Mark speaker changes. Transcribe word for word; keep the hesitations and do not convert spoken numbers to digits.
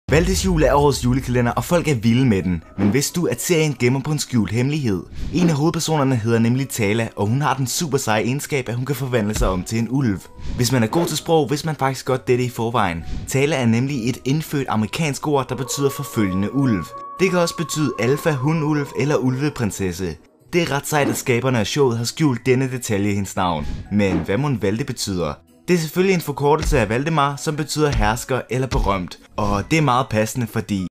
Speaker 1: Valdes jul er årets julekalender, og folk er vilde med den. Men vidste du, at serien gemmer på en skjult hemmelighed? En af hovedpersonerne hedder nemlig Tala, og hun har den super seje egenskab, at hun kan forvandle sig om til en ulv. Hvis man er god til sprog, vidste man faktisk godt dette i forvejen. Tala er nemlig et indfødt amerikansk ord, der betyder forfølgende ulv. Det kan også betyde alfa, hundulv eller ulveprinsesse. Det er ret sejt, at skaberne af showet har skjult denne detalje i hendes navn. Men hvad mon Valde betyder? Det er selvfølgelig en forkortelse af Valdemar, som betyder hersker eller berømt. Og det er meget passende, fordi